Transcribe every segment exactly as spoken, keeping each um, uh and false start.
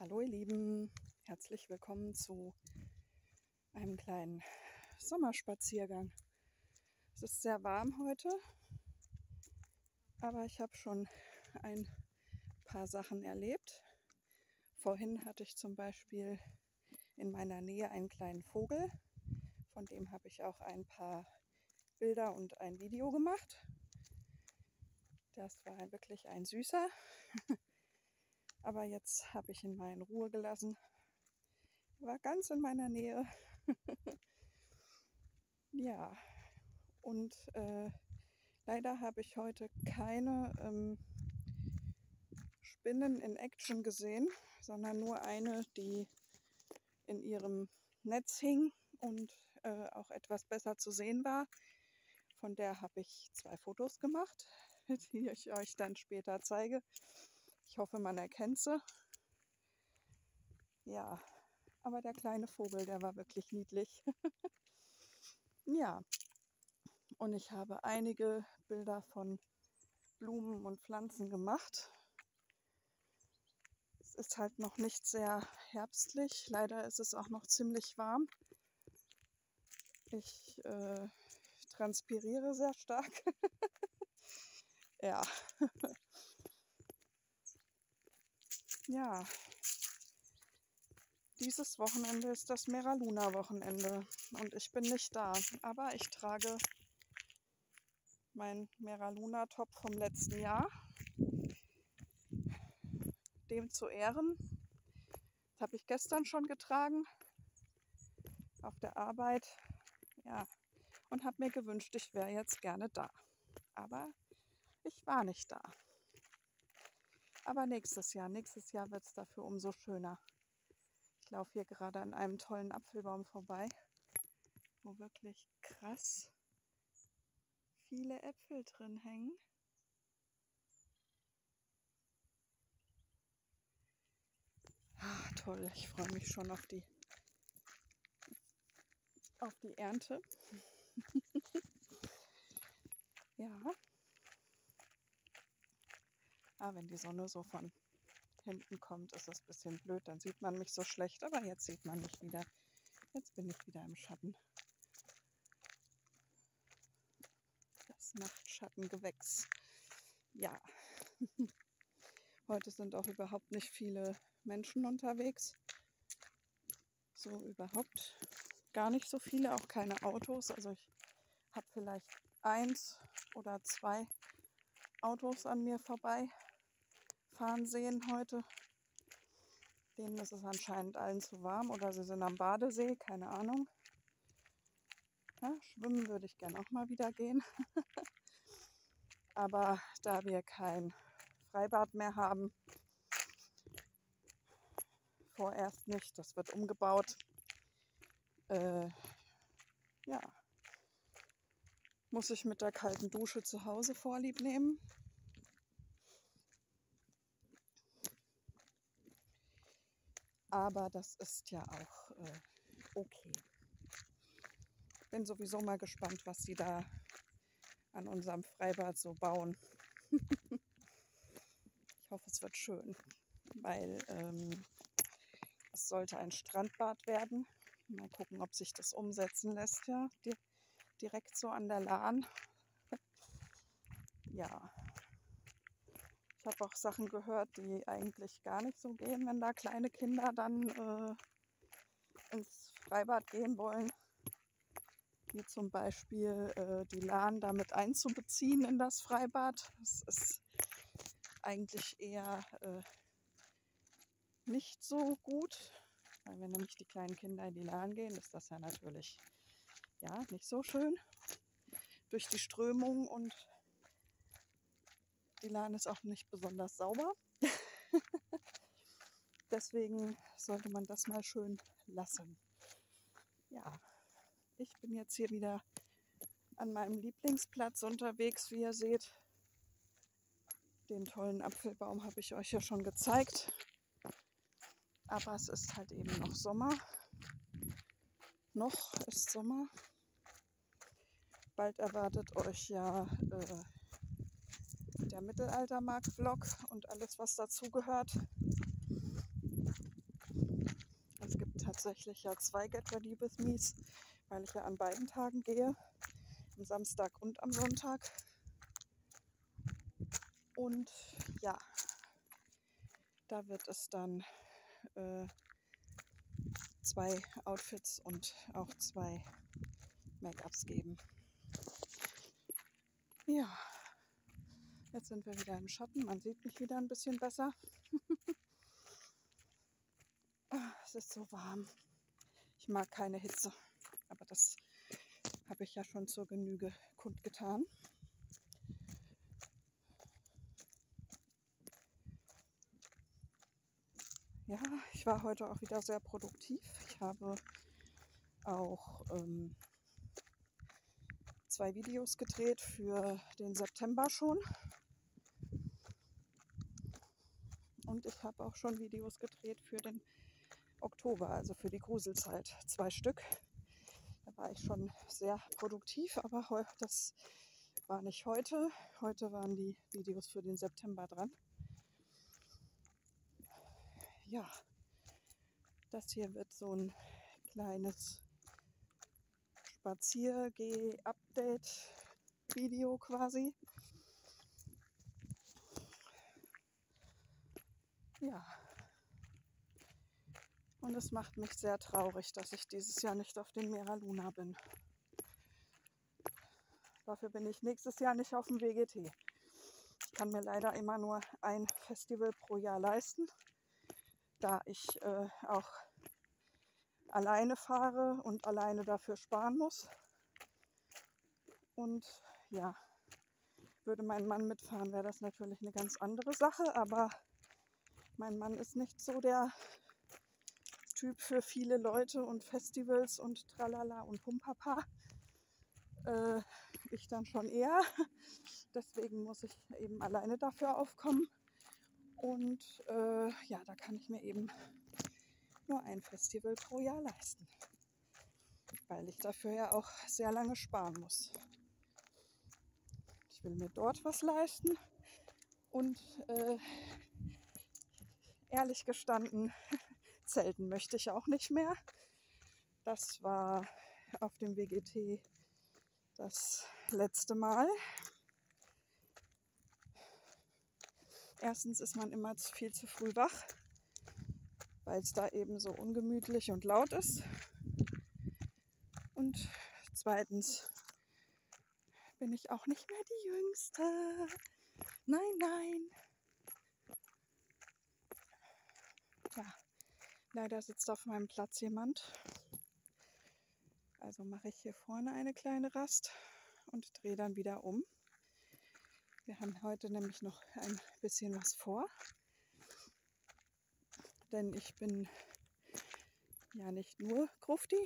Hallo ihr Lieben, herzlich willkommen zu einem kleinen Sommerspaziergang. Es ist sehr warm heute, aber ich habe schon ein paar Sachen erlebt. Vorhin hatte ich zum Beispiel in meiner Nähe einen kleinen Vogel, von dem habe ich auch ein paar Bilder und ein Video gemacht. Das war wirklich ein Süßer. Aber jetzt habe ich ihn mal in Ruhe gelassen. Er war ganz in meiner Nähe. Ja, und äh, leider habe ich heute keine ähm, Spinnen in Action gesehen, sondern nur eine, die in ihrem Netz hing und äh, auch etwas besser zu sehen war. Von der habe ich zwei Fotos gemacht, die ich euch dann später zeige. Ich hoffe, man erkennt sie. Ja, aber der kleine Vogel, der war wirklich niedlich. Ja, und ich habe einige Bilder von Blumen und Pflanzen gemacht. Es ist halt noch nicht sehr herbstlich. Leider ist es auch noch ziemlich warm. Ich äh, transpiriere sehr stark. Ja. Ja. Dieses Wochenende ist das Meraluna-Wochenende und ich bin nicht da. Aber ich trage mein Meraluna-Top vom letzten Jahr. Dem zu Ehren. Das habe ich gestern schon getragen. Auf der Arbeit. Ja. Und habe mir gewünscht, ich wäre jetzt gerne da. Aber ich war nicht da. Aber nächstes Jahr, nächstes Jahr wird es dafür umso schöner. Ich laufe hier gerade an einem tollen Apfelbaum vorbei, wo wirklich krass viele Äpfel drin hängen. Ah, toll, ich freue mich schon auf die, auf die Ernte. Ja. Ah, wenn die Sonne so von hinten kommt, ist das ein bisschen blöd. Dann sieht man mich so schlecht, aber jetzt sieht man mich wieder. Jetzt bin ich wieder im Schatten. Das Nachtschattengewächs. Ja. Heute sind auch überhaupt nicht viele Menschen unterwegs. So überhaupt gar nicht so viele, auch keine Autos. Also ich habe vielleicht eins oder zwei Autos an mir vorbei fahren sehen heute. Denen ist es anscheinend allen zu warm oder sie sind am Badesee, keine Ahnung. Ja, schwimmen würde ich gerne auch mal wieder gehen. Aber da wir kein Freibad mehr haben, vorerst nicht, das wird umgebaut, äh, ja, muss ich mit der kalten Dusche zu Hause Vorlieb nehmen. Aber das ist ja auch äh, okay. Bin sowieso mal gespannt, was sie da an unserem Freibad so bauen. Ich hoffe, es wird schön, weil ähm, es sollte ein Strandbad werden. Mal gucken, ob sich das umsetzen lässt, ja, di- direkt so an der Lahn. Ja, ich habe auch Sachen gehört, die eigentlich gar nicht so gehen, wenn da kleine Kinder dann äh, ins Freibad gehen wollen. Wie zum Beispiel äh, die Lahn damit einzubeziehen in das Freibad. Das ist eigentlich eher äh, nicht so gut, weil wenn nämlich die kleinen Kinder in die Lahn gehen, ist das ja natürlich ja nicht so schön durch die Strömung und die Lahn ist auch nicht besonders sauber. Deswegen sollte man das mal schön lassen. Ja, ich bin jetzt hier wieder an meinem Lieblingsplatz unterwegs, wie ihr seht. Den tollen Apfelbaum habe ich euch ja schon gezeigt. Aber es ist halt eben noch Sommer. Noch ist Sommer. Bald erwartet euch ja äh, der Mittelaltermarkt-Vlog und alles, was dazugehört. tatsächlich ja zwei Get Ready With Me's, weil ich ja an beiden Tagen gehe, am Samstag und am Sonntag. Und ja, da wird es dann äh, zwei Outfits und auch zwei Make-ups geben. Ja, jetzt sind wir wieder im Schatten. Man sieht mich wieder ein bisschen besser. Es ist so warm. Ich mag keine Hitze, aber das habe ich ja schon zur Genüge kundgetan. Ja, ich war heute auch wieder sehr produktiv. Ich habe auch ähm, zwei Videos gedreht für den September schon. Und ich habe auch schon Videos gedreht für den Oktober, also für die Gruselzeit. Zwei Stück. Da war ich schon sehr produktiv, aber das war nicht heute. Heute waren die Videos für den September dran. Ja, das hier wird so ein kleines Spaziergeh-Update-Video quasi. Ja. Und es macht mich sehr traurig, dass ich dieses Jahr nicht auf den Mera Luna bin. Dafür bin ich nächstes Jahr nicht auf dem W G T. Ich kann mir leider immer nur ein Festival pro Jahr leisten, da ich äh, auch alleine fahre und alleine dafür sparen muss. Und ja, würde mein Mann mitfahren, wäre das natürlich eine ganz andere Sache, aber mein Mann ist nicht so der Typ für viele Leute und Festivals und Tralala und Pumpapa. Äh, ich dann schon eher. Deswegen muss ich eben alleine dafür aufkommen. Und äh, ja, da kann ich mir eben nur ein Festival pro Jahr leisten, weil ich dafür ja auch sehr lange sparen muss. Ich will mir dort was leisten und äh, ehrlich gestanden, zelten möchte ich auch nicht mehr. Das war auf dem W G T das letzte Mal. Erstens ist man immer viel zu früh wach, weil es da eben so ungemütlich und laut ist. Und zweitens bin ich auch nicht mehr die Jüngste. Nein, nein. Ja, leider sitzt auf meinem Platz jemand. Also mache ich hier vorne eine kleine Rast und drehe dann wieder um. Wir haben heute nämlich noch ein bisschen was vor. Denn ich bin ja nicht nur Grufti.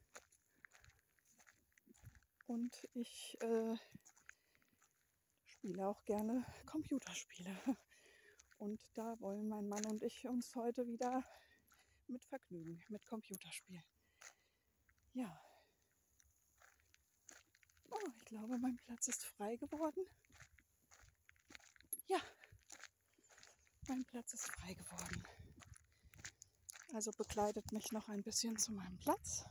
Und ich äh, spiele auch gerne Computerspiele. Und da wollen mein Mann und ich uns heute wieder mit vergnügen, mit Computerspielen. Ja. Oh, ich glaube, mein Platz ist frei geworden. Ja, mein Platz ist frei geworden. Also begleitet mich noch ein bisschen zu meinem Platz.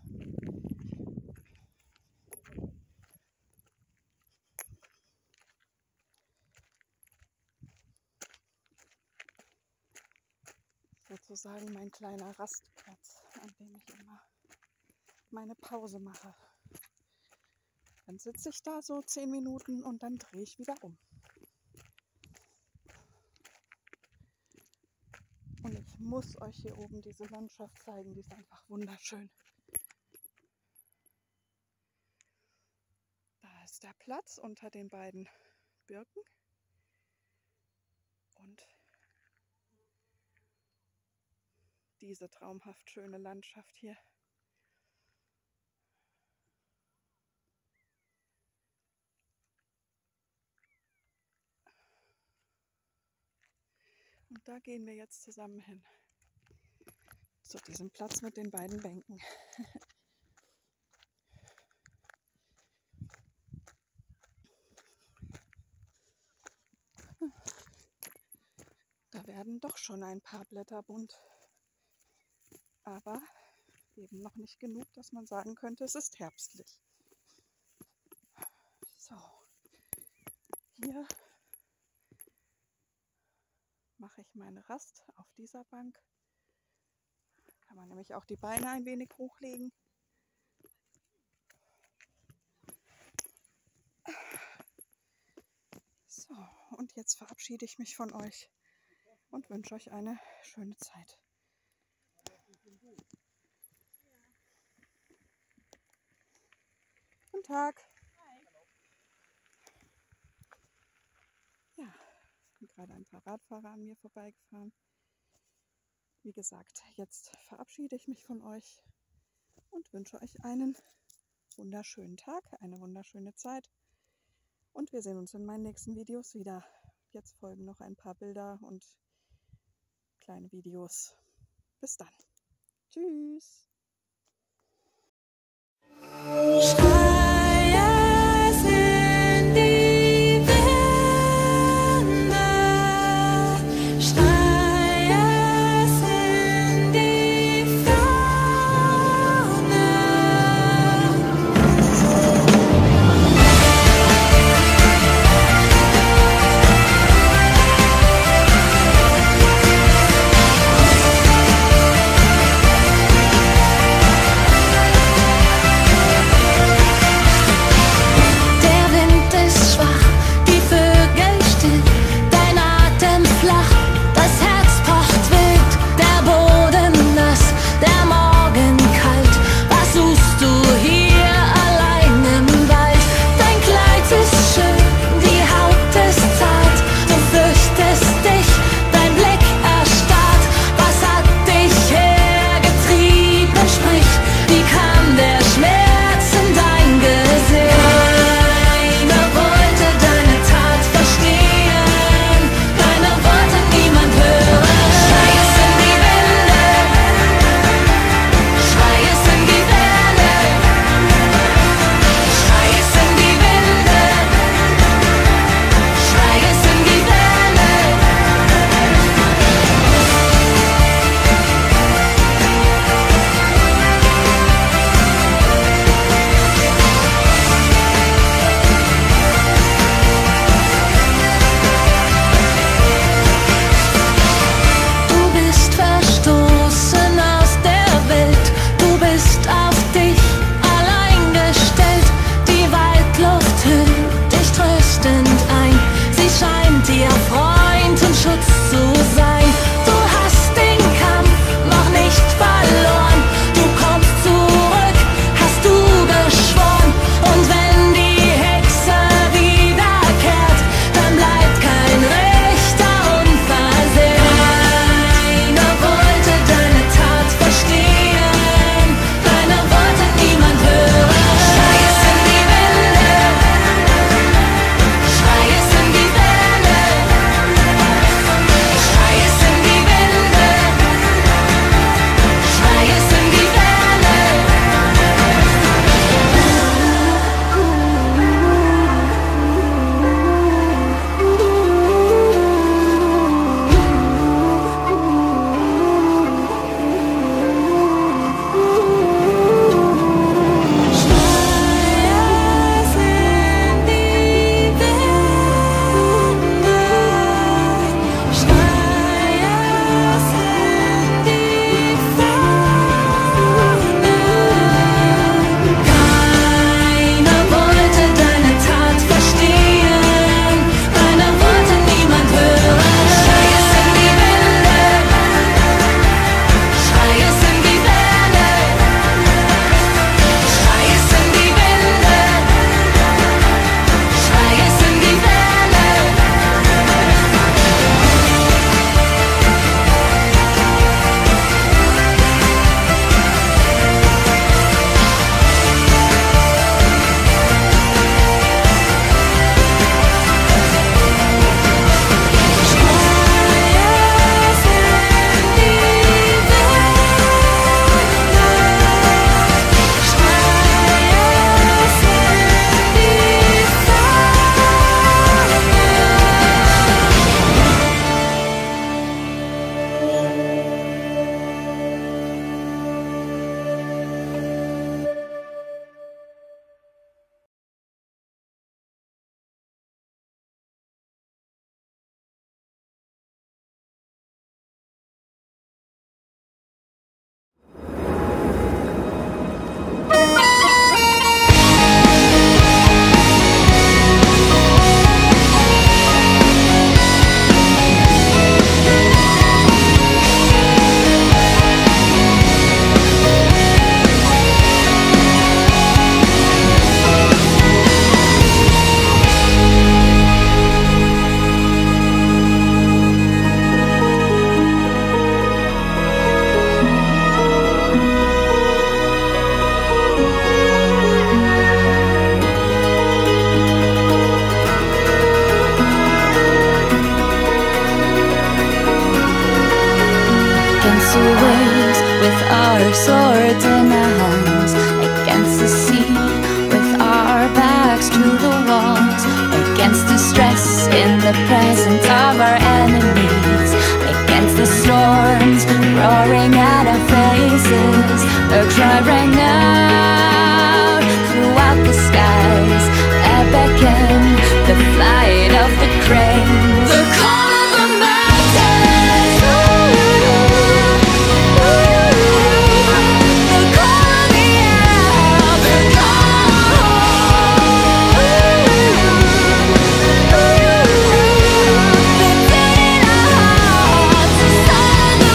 Sozusagen mein kleiner Rastplatz, an dem ich immer meine Pause mache. Dann sitze ich da so zehn Minuten und dann drehe ich wieder um. Und ich muss euch hier oben diese Landschaft zeigen, die ist einfach wunderschön. Da ist der Platz unter den beiden Birken. Und diese traumhaft schöne Landschaft hier. Und da gehen wir jetzt zusammen hin. Zu diesem Platz mit den beiden Bänken. Da werden doch schon ein paar Blätter bunt. Aber eben noch nicht genug, dass man sagen könnte, es ist herbstlich. So, hier mache ich meine Rast auf dieser Bank. Kann man nämlich auch die Beine ein wenig hochlegen. So, und jetzt verabschiede ich mich von euch und wünsche euch eine schöne Zeit. Guten Tag. Ja, sind gerade ein paar Radfahrer an mir vorbeigefahren. Wie gesagt, jetzt verabschiede ich mich von euch und wünsche euch einen wunderschönen Tag, eine wunderschöne Zeit. Und wir sehen uns in meinen nächsten Videos wieder. Jetzt folgen noch ein paar Bilder und kleine Videos. Bis dann. Tschüss. against the waves with our swords in our hands, against the sea with our backs to the walls, against the stress in the presence of our enemies, against the storms roaring at our faces. A cry rang out throughout the skies, a beckon, the flight of the cranes, the call of the mountains, the call of the air, the call, the dead in our hearts, the sound of the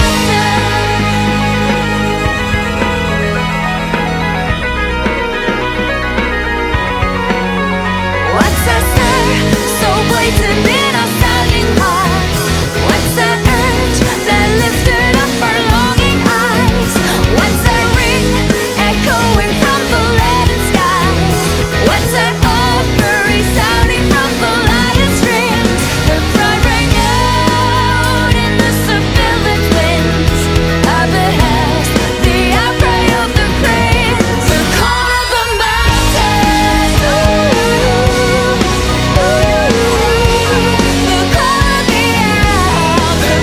what's that stir so blatant in our sounding hearts? What's that urge that lifted up our longing eyes? What's that ring echoing from the leaden skies? What's that offer resounding from the lion strings? The cry rang out in the surveillance winds. Up ahead, the outcry of the cranes, the call of the mountains, the call of the air, the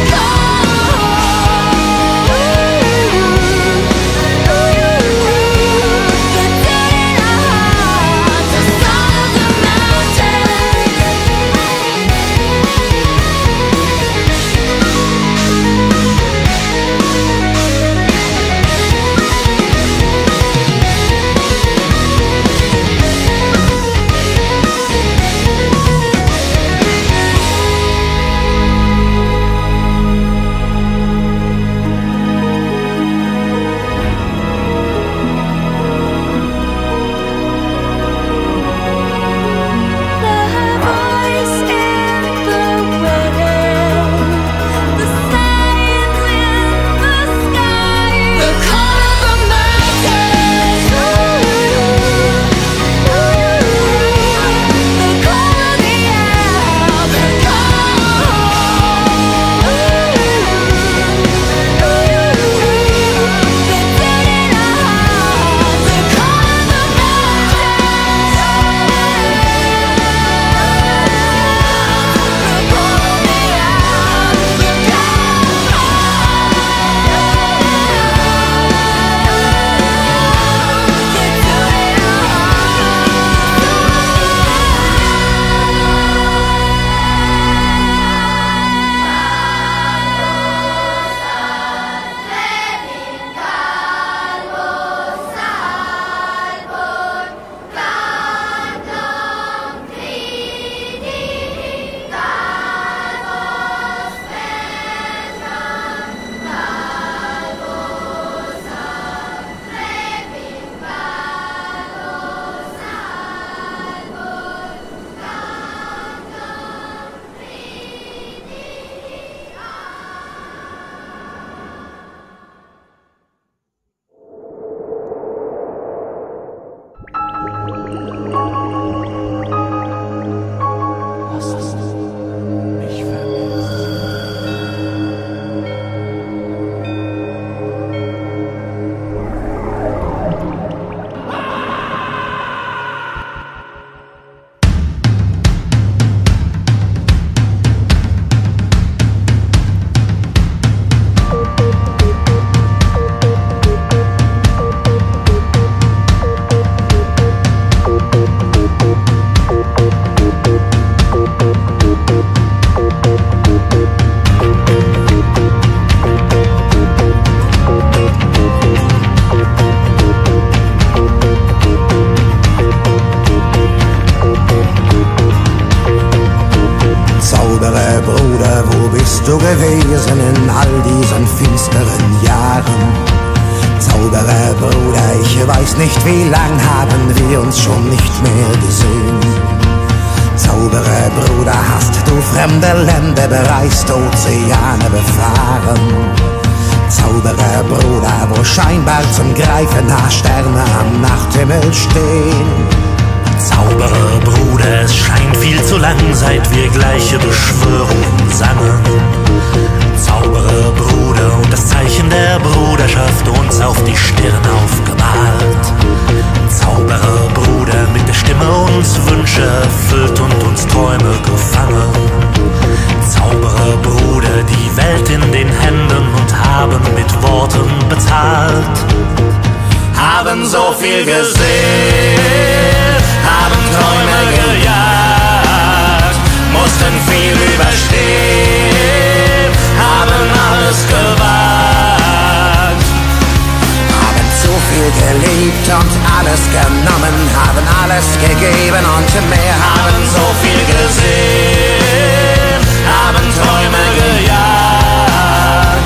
call, the dead in our hearts, the song of the du gewesen in all diesen finsteren Jahren? Zauberer Bruder, ich weiß nicht, wie lang haben wir uns schon nicht mehr gesehen. Zauberer Bruder, hast du fremde Länder bereist, Ozeane befahren? Zauberer Bruder, wo scheinbar zum Greifen nah Sterne am Nachthimmel stehen. Zauberer Bruder, es scheint viel zu lang, seit wir gleiche Beschwörungen sangen. Zauberer Bruder, und das viel gesehen, haben Träume gejagt, mussten viel überstehen, haben alles gewagt. Haben zu viel gelebt und alles genommen, haben alles gegeben und mehr, Haben so viel gesehen, haben Träume gejagt.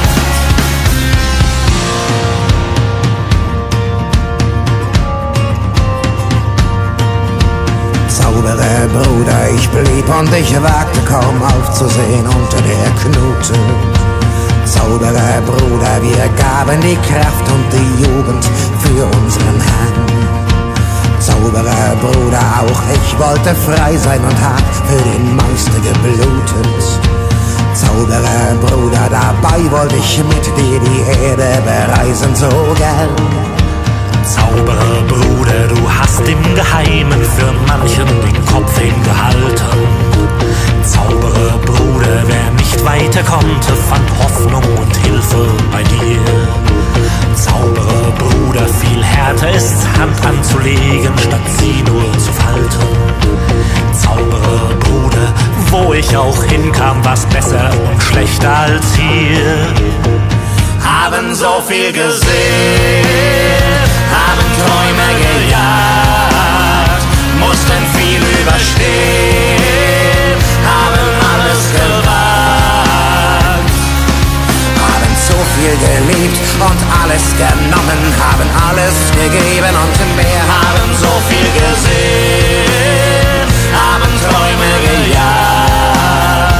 Zauberer Bruder, ich blieb und ich wagte kaum aufzusehen unter der Knute. Zauberer Bruder, wir gaben die Kraft und die Jugend für unseren Herrn. Zauberer Bruder, auch ich wollte frei sein und hab für den Meister geblutet. Zauberer Bruder, dabei wollte ich mit dir die Erde bereisen so gern. Zauberer Bruder, du hast im Geheimen für manchen den Kopf hingehalten. Zauberer Bruder, wer nicht weiter konnte, fand Hoffnung und Hilfe bei dir. Zauberer Bruder, viel härter ist's, Hand anzulegen, statt sie nur zu falten. Zauberer Bruder, wo ich auch hinkam, war's besser und schlechter als hier. Haben so viel gesehen, haben Träume gejagt, mussten viel überstehen, haben alles gewagt. Haben so viel gelebt und alles genommen, haben alles gegeben und mehr, Haben so viel gesehen, haben Träume gejagt.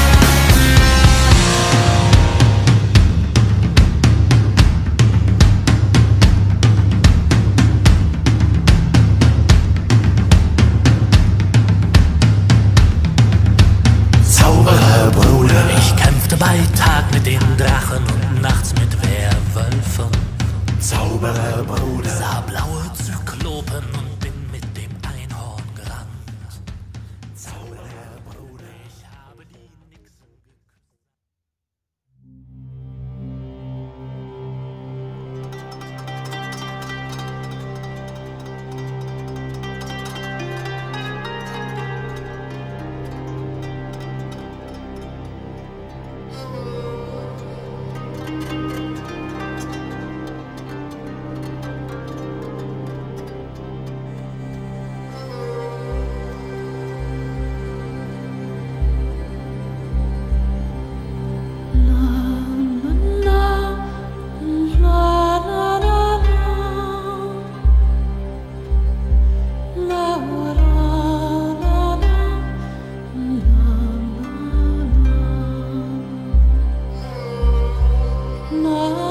Zauberer Bruder, ich kämpfte bei Tag mit den Drachen und nachts mit Werwölfen. Zauberer Bruder, sah blaue Zyklopen und bin mit dem Einhorn gerannt. Zauberer Bruder, ich habe die Nixen La